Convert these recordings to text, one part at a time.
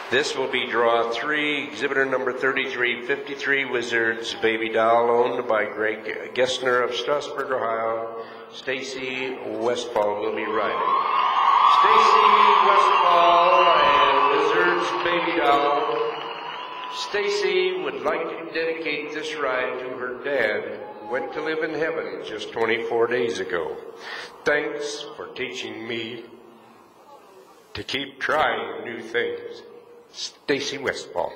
This will be draw 3, exhibitor number 3353, Wizards Baby Doll, owned by Greg Gessner of Strasburg, Ohio. Stacy Westfall will be riding. Stacy Westfall and Wizards Baby Doll. Stacy would like to dedicate this ride to her dad, who went to live in heaven just 24 days ago. Thanks for teaching me to keep trying new things. Stacy Westfall.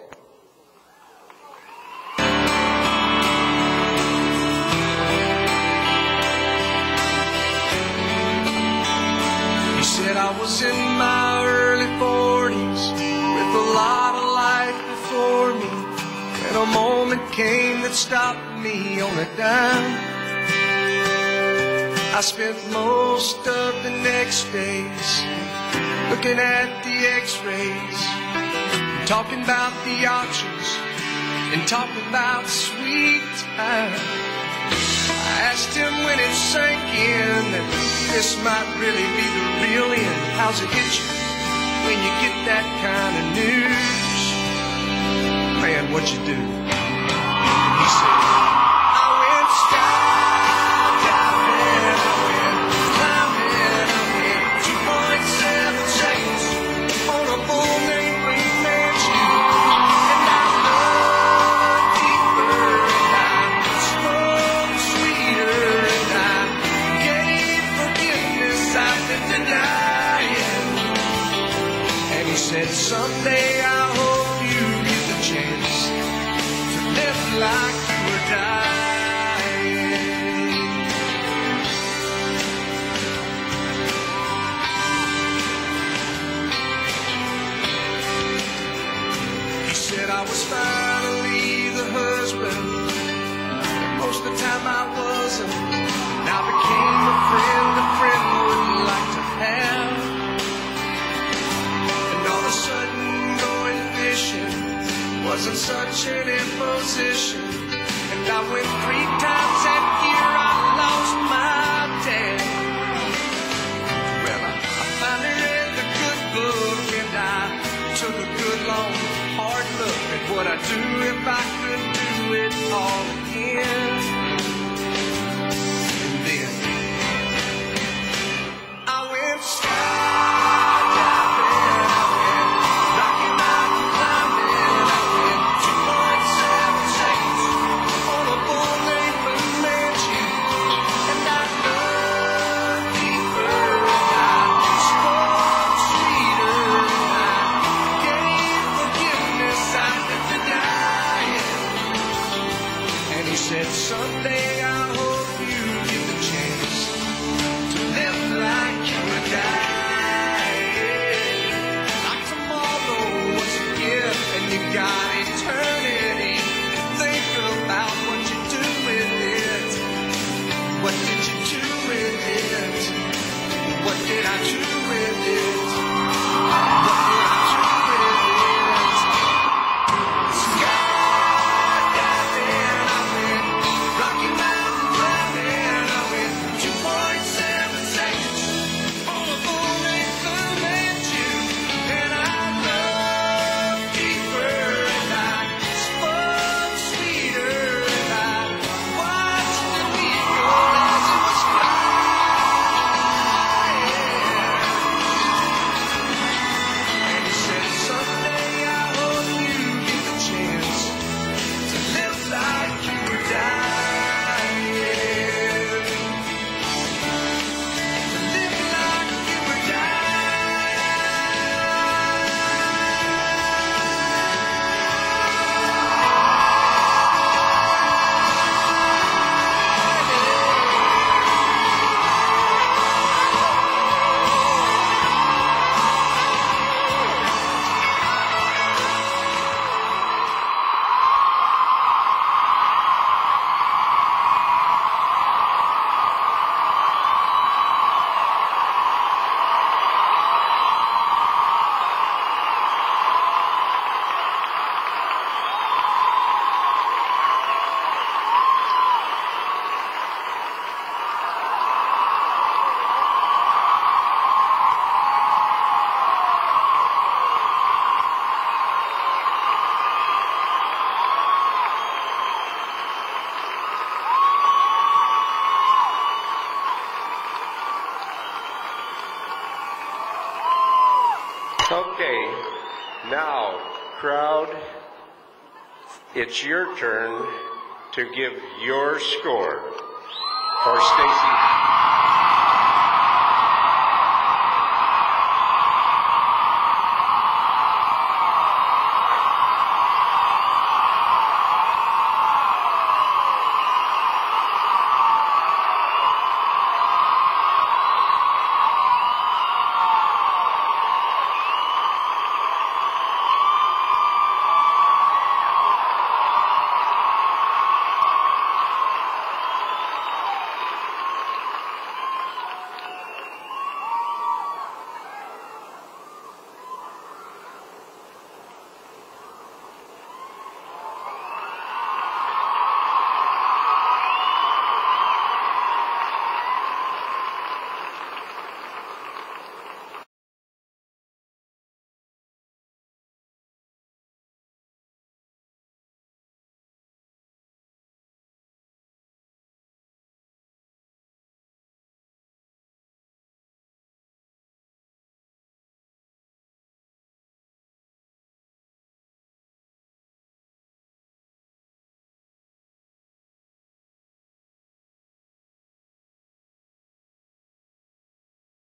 He said I was in my early 40s with a lot of life before me, when a moment came that stopped me on a dime. I spent most of the next days looking at the x-rays, talking about the options and talking about sweet time. I asked him when it sank in that this might really be the real end. How's it hit you when you get that kind of news? Man, what you do? And he said, I went skydiving, I went climbing, I went 2.7 seconds on a bull named Fu Manchu. And I loved deeper, and I smoked sweeter, and I gave forgiveness I've been denying. And he said, someday I hope you get the chance to live like you were dying. He said I was finally the husband, most of the time I wasn't. Now became a friend wouldn't like to have. And all of a sudden going fishing wasn't such an imposition. And I went 3 times that year, I lost my dad. Well, I finally read the good book, and I took a good long hard look at what I'd do if I could do it all again. And then I went skydiving, I went Rocky Mountain climbing, I went 2.7 seconds on a bull named Fu Manchu. And I loved deeper, and I spoke sweeter, and I gave forgiveness I've been denying. And he said, someday I hope you get the chance to live like you were dying. Like tomorrow was a gift, and you got eternity. Think about what you do with it. What did you do with it? What did I do with it? What did I do with it? Skydiving, I went Rocky Mountain climbing, I went Okay, now, crowd, it's your turn to give your score for Stacy.